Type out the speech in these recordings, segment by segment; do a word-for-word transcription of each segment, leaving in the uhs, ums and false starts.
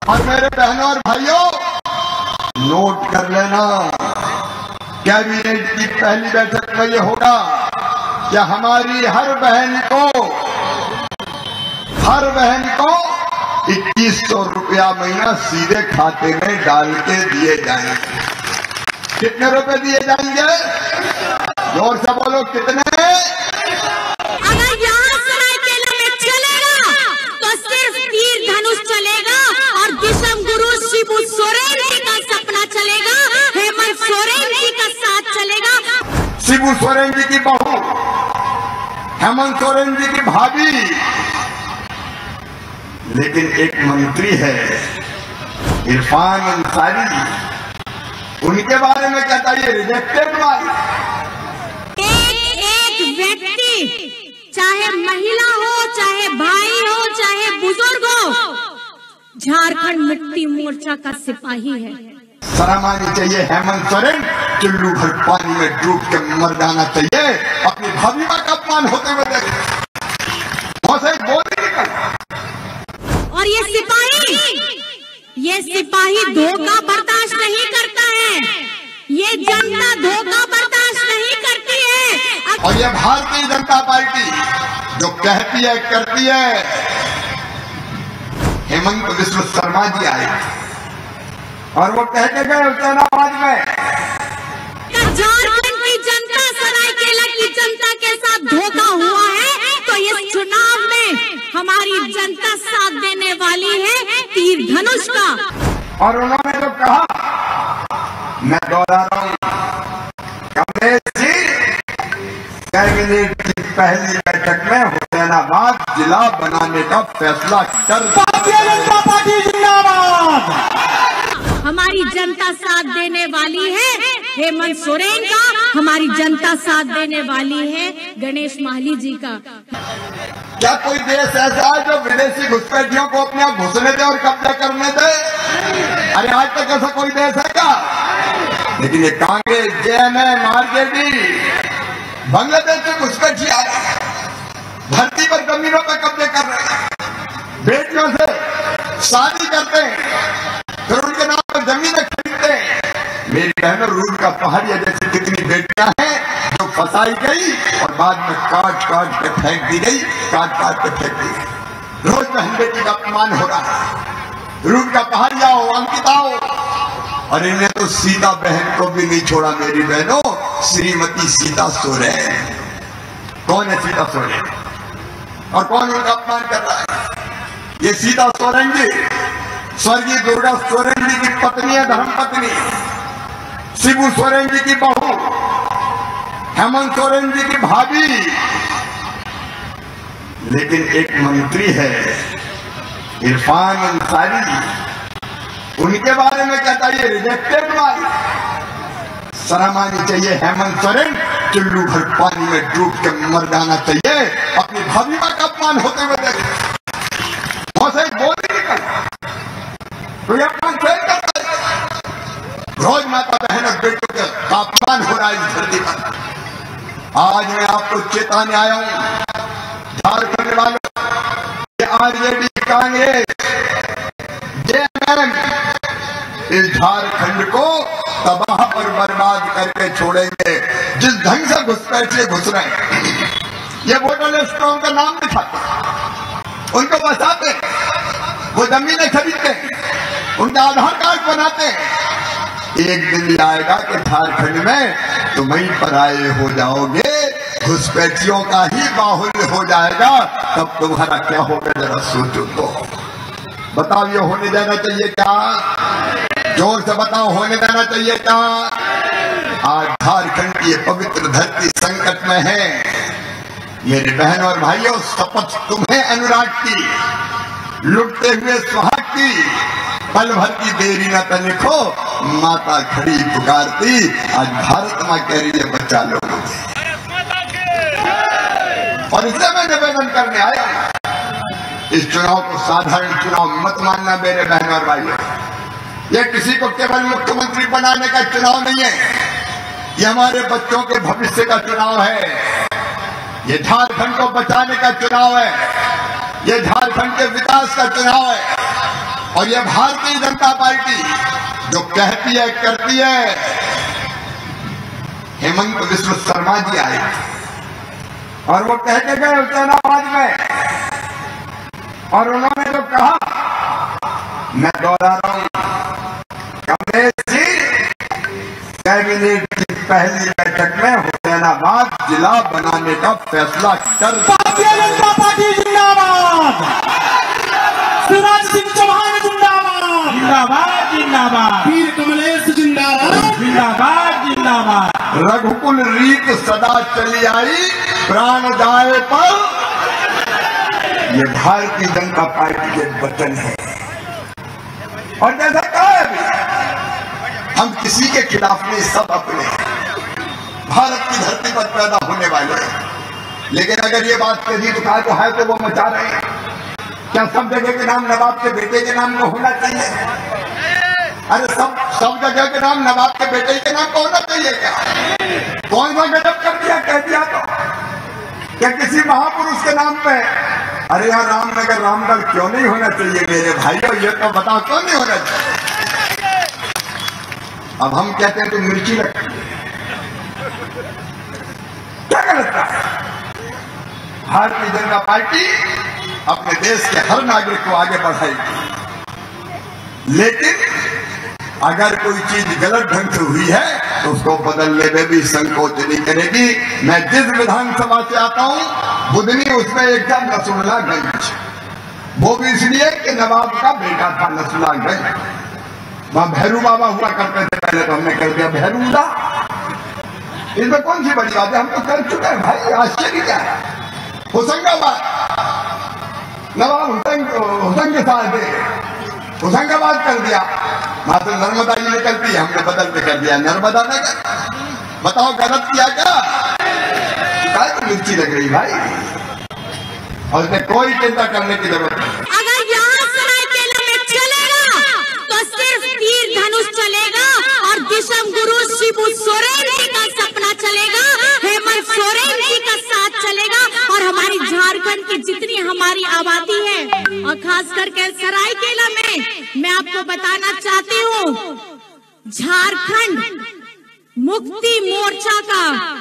और मेरे बहनों और भाइयों, नोट कर लेना, कैबिनेट की पहली बैठक में ये होगा कि हमारी हर बहन को हर बहन को इक्कीस सौ रुपया महीना सीधे खाते में डाल के दिए जाएंगे। कितने रुपए दिए जाएंगे? जोर से बोलो, कितने? अगर यहाँ सरायकेला में चलेगा तो सिर्फ तीर धनुष चलेगा और विषम गुरु शिबू सोरेन जी का सपना चलेगा, हेमंत सोरेन जी का साथ चलेगा। शिबू सोरेन जी की बहू, हेमंत सोरेन जी की भाभी, लेकिन एक मंत्री है इरफान अंसारी, उनके बारे में कहता है रिजेक्टेड माल। एक एक व्यक्ति, चाहे महिला हो, चाहे भाई हो, चाहे बुजुर्ग हो, झारखंड मुक्ति मोर्चा का सिपाही है। शर्म आनी चाहिए हेमंत सोरेन, चुल्लू भर पानी में डूब के मर जाना चाहिए। अपनी भाभी का अपमान होते हुए देखे, बोल निकल। और ये सिपाही ये सिपाही धोखा बर्दाश्त नहीं करता है, ये जनता धोखा बर्दाश्त नहीं करती है। और ये भारतीय जनता पार्टी जो कहती है करती है। हेमंत विश्व शर्मा जी आए और वो कह के गए हुसैनाबाद में, झारखंड की जनता सरायकेला की जनता के साथ धोखा हुआ है, तो इस चुनाव में हमारी जनता साथ देने वाली है तीर धनुष का। और उन्होंने तो कहा, मैं दोहरा रहा हूं, कमलेश जी कैबिनेट की पहली बैठक में हुसैनाबाद जिला बनाने का फैसला कर। भारतीय जनता पार्टी जिंदाबाद। हमारी जनता साथ देने वाली है हेमंत सोरेन का, हमारी जनता साथ देने वाली है गणेश माली जी का। क्या कोई देश ऐसा है जो विदेशी घुसपैठियों को अपने यहाँ घुसने दे और कब्जा करने दे? अरे आज तक ऐसा कोई देश है क्या? लेकिन ये कांग्रेस, जेएमएम, आरजेडी बांग्लादेश से घुसपैठी आ रहे हैं, धरती पर जमीनों पर कब्जे कर रहे हैं, बेटियों से शादी करते हैं, फिर उनके नाम पर जमीनें खरीदते हैं। मेरी बहनों, रूट का पहाड़िया जैसी कितनी बेटियां हैं जो फंसाई गई और बाद में काट काट के फेंक दी गई, काट काट के फेंक दी गई। रोज बहन बेटी का अपमान हो रहा है। रूट का पहाड़िया हो, अंकिता हो, और इन्हें तो सीता बहन को भी नहीं छोड़ा। मेरी बहनों, श्रीमती सीता सोरेन, कौन है सीता सोरेन और कौन उनका अपमान कर रहा है? ये सीता सोरेन जी स्वर्गीय दुर्गा सोरेन जी की पत्नी है, धर्म पत्नी। शिबू सोरेन जी की बहू, हेमंत सोरेन जी की भाभी, लेकिन एक मंत्री है इरफान अंसारी, उनके बारे में कहता है रिजेक्टेड माल। शर्म आनी चाहिए हेमंत सोरेन, चुल्लू भर पानी में डूब के मर जाना चाहिए। अपनी भाभी का अपमान होते हुए देखे, बोल निकल। तो ये अपमान सही करता है। रोज माता बहन और बेटों के अपमान हो रहा है इस धरती पर। आज मैं आपको चेताने आया हूं, झारखंड वालों, आरजेडी, कांग्रेस, जेएमएम इस झारखंड को तबाह और बर्बाद करके छोड़ेंगे। जिस ढंग से घुसपैठिए घुस रहे हैं, ये वोटर लिस्ट में उनका नाम दिखाते, उनको बसाते, वो जमीनें खरीदते, उनका आधार कार्ड बनाते। एक दिन आएगा कि झारखंड में तुम वहीं पर आए हो जाओगे, घुसपैठियों का ही बाहुल्य हो जाएगा, तब तुम्हारा क्या होगा जरा सोचो तो। बताओ, ये होने देना चाहिए क्या? जोर से बताओ, होने देना चाहिए क्या? आज झारखंड की ये पवित्र धरती संकट में है। मेरे बहनों और भाइयों, शपथ तुम्हें अनुराग की, लुटते हुए सुहाग की, पल भर की देरी न तनिखो, माता खड़ी पुकारती। आज भारत माँ कह रही है बचा लो मुझे, और इसलिए मैं निवेदन करने आया, इस चुनाव को साधारण चुनाव मत मानना मेरे बहनों और भाइयों। यह किसी को केवल मुख्यमंत्री बनाने का चुनाव नहीं है, ये हमारे बच्चों के भविष्य का चुनाव है, ये झारखंड को बचाने का चुनाव है, ये झारखंड के विकास का चुनाव है। और ये भारतीय जनता पार्टी जो कहती है करती है। हेमंत विश्व शर्मा जी आए और वो कह के गए हुसैनाबाद में, और उन्होंने जो कहा मैं दोहरा रहा हूं, कमलेश जी कैबिनेट की पहली बैठक में हुसैनाबाद जिला बनाने का फैसला कर। भारतीय जनता पार्टी जिंदाबाद, शिवराज सिंह चौहान जिंदाबाद, जिंदाबाद जिंदाबाद, वीर कमलेश जिंदाबाद, जिंदाबाद जिंदाबाद। रघुकुल रीत सदा चली आई, प्राण जाए पर। ये भारतीय जनता पार्टी के वचन है। और जैसा कहा है अभी, हम किसी के खिलाफ नहीं, सब अपने भारत की धरती पर पैदा होने वाले हैं। लेकिन अगर ये बात कहीं दिखा तो है तो वो मचा रहे हैं। क्या सब जगह के नाम नवाब के बेटे के नाम को होना चाहिए? अरे सब सब जगह के नाम नवाब के बेटे के नाम को होना चाहिए क्या? कौन सा गजब कर दिया, कह दिया तो क्या किसी महापुरुष के नाम पे? अरे यहाँ रामनगर रामगढ़ क्यों नहीं होना चाहिए मेरे भाइयों? ये तो बताओ क्यों नहीं होना चाहिए? अब हम कहते हैं तो मिर्ची लगती है, क्या गलत है? भारतीय जनता पार्टी अपने देश के हर नागरिक को आगे बढ़ाएगी, लेकिन अगर कोई चीज गलत ढंग से हुई है तो उसको बदलने में भी संकोच नहीं करेगी। मैं जिस विधानसभा से आता हूं बुधनी, उसमें एक था नसरुल्लागंज, वो भी इसलिए कि नवाब का बेटा था नसरुल्लागंज। वहां भैरू बाबा हुआ करते थे, पहले तो हमने कर दिया भैरूदा। इसमें कौन सी बड़ी बात है, हम तो कर चुके हैं भाई, आश्चर्य क्या है। होशंगाबाद, नवाब हुसैन हुसैन के साथ होशंगाबाद कर दिया, मात्र नर्मदा ही निकलती है, हमने बदल के कर दिया नर्मदा नगर। बताओ गलत किया क्या? क्या तो मिर्ची लग रही भाई, और इसमें कोई चिंता करने की जरूरत नहीं। अगर यहाँ सरायकेला में चलेगा तो सिर्फ तीर धनुष चलेगा और दिशम गुरु शिबू सोरेन जी का सपना चलेगा, हेमंत सोरेन जी का साथ चलेगा। और हमारी झारखंड की जितनी हमारी आबादी है, और खास करके सरायकेला में, मैं आपको बताना चाहती हूँ, झारखंड मुक्ति मोर्चा का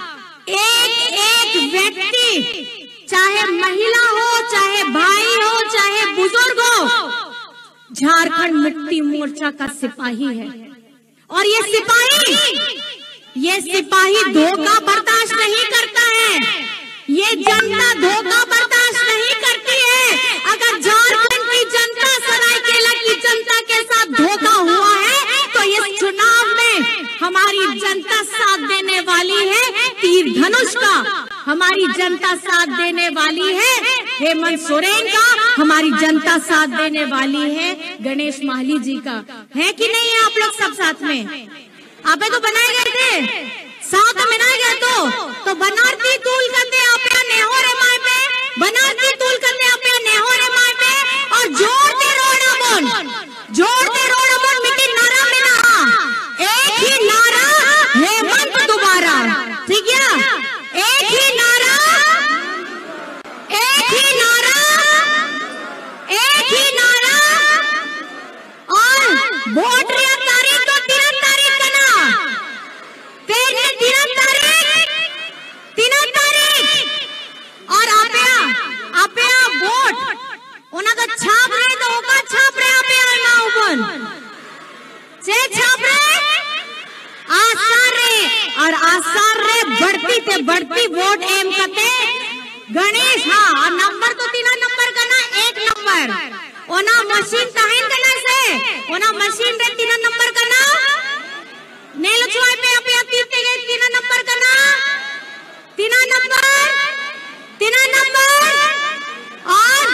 एक एक व्यक्ति, चाहे महिला हो, चाहे भाई हो, चाहे बुजुर्ग हो, झारखंड मुक्ति मोर्चा का सिपाही है। और ये सिपाही ये सिपाही धोखा बर्दाश्त नहीं करता है, ये जनता धोखा बर्दाश्त नहीं करती है। अगर झारखंड की जनता सरायकेला की जनता के साथ धोखा हुआ है तो इस चुनाव में हमारी जनता साथ देने वाली है तीर धनुष का, हमारी जनता साथ देने वाली है हेमंत सोरेन का, हमारी जनता साथ देने वाली है गणेश माली जी का। है कि नहीं है आप लोग सब साथ में? आपे तो बनाए गए थे, साथ में बनाए गए तो तो बनारती तूल करते आपया नेहो रे माय पे, बनारती तूल करते आपया नेहो रे माय पे। और जोर दे रोड़ा बोल, जोर दे रोड़ा बोल, मिट्टी नारा में ना, एक ही नारा हेमंत दोबारा, ठीक है? एक ही नारा, एक ही नारा, एक ही नारा। और वोट रे तारीख तो तीन तारीख का ना, तीन तीन तारीख, तीन तारीख। और आपया आपया वोट उना का छाप रहे तो ओका छाप रहे आपया ना ओपन से छाप रहे आसार रे, और आसार रे बढ़ती ते बढ़ती वोट एम कते गणेश। हाँ, और नंबर तो तीन नंबर का ना, एक नंबर ओना मशीन ताहिन करना से, ओना मशीन रे तीन नंबर का ना, नेल छुआई पे आपया तीन तीन नंबर का ना, तीन नंबर, तीन नंबर। और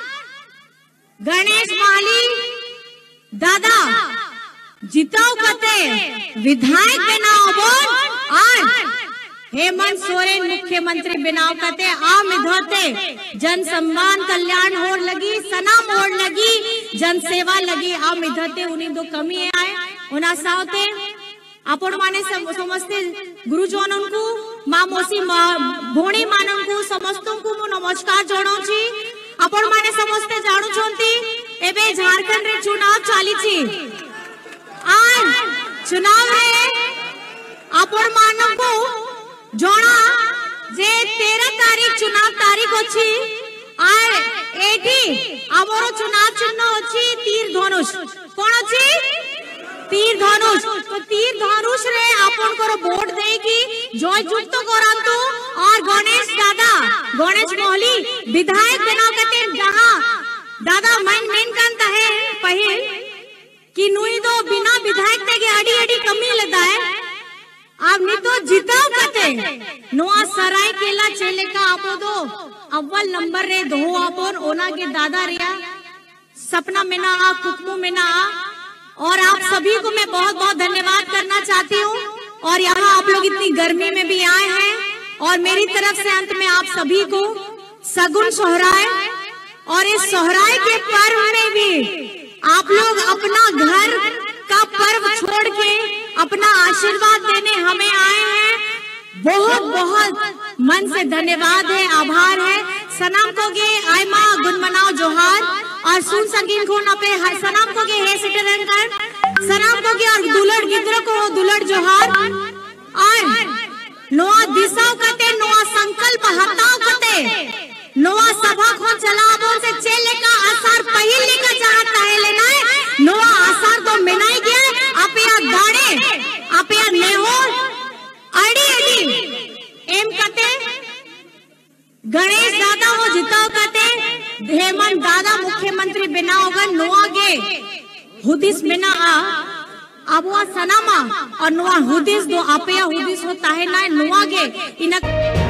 गणेश माली दादा जिताओ कते विधायक बनाओ बोल, और हेमंत सोरेन मुख्यमंत्री बनाओ कते आम इधोते जन सम्मान कल्याण होड़ लगी, सनाम होड़ लगी, जन सेवा लगी आम इधोते। उन्हीं दो कमी आए उना सावते आपण माने समस्ते गुरुजन को माँ मौसी भोणी मानन को समस्तों को मु नमस्कार जणाउछि। आपण माने समस्ते जाणु छंती एबे झारखंड रे चुनाव चालीची आज चुनाव है आपण मानव को जोड़ा जे तेरह तारीख चुनाव तारीख अच्छी आर एठी आमरो चुनाव चिन्ह अच्छी तीर धनुष कौन अच्छी तीर धनुष तो तीर धनुष रे आपण को वोट देगी जय जुक्त करांतु और गणेश दादा गणेश मोहली विधायक बनाव कते जहां दादा मन मेन कांता है पहिल कि नुई दो बिना विधायक ते अड़ी अड़ी कमी लेता है अब नहीं तो जिताव कते नोआ सराय केला चले का आपो दो अव्वल नंबर रे दो आपोन ओना के दादा रिया सपना में ना आ कुकमू में ना आ और आप सभी को मैं बहुत बहुत धन्यवाद करना चाहती हूँ और यहाँ आप लोग इतनी गर्मी में भी आए हैं और मेरी तरफ से अंत में आप सभी को सगुन सोहराय और इस सोहराय के पर्व में भी आप लोग अपना घर का पर्व छोड़ के अपना आशीर्वाद देने हमें आए हैं। बहुत बहुत मन से धन्यवाद है, आभार है। सनाम को गे आय माँ गुनमनाओ जोहार और सुन सकिन को न पे सनाम को गे है सिटीजन कर सनाम को गे और दुलड़ गिद्र को दुलड़ जोहार और नोआ दिशाओ कते नोआ संकल्प हटाओ कते नोआ सभा को चलाबो से चेले का आसार पहिल का चाहता है लेना है नोआ आसार तो मिनाई गया अपिया गाड़े अपिया नेहो अड़ी अड़ी एम कते गणेश दादा हो जिताओ कते हेमंत दादा मुख्यमंत्री बिना होगा नोआ गे हुदिस बिना आ अब वह सनामा और नोआ हुदिस दो अपिया हुदिस होता है ना नोआ गे इन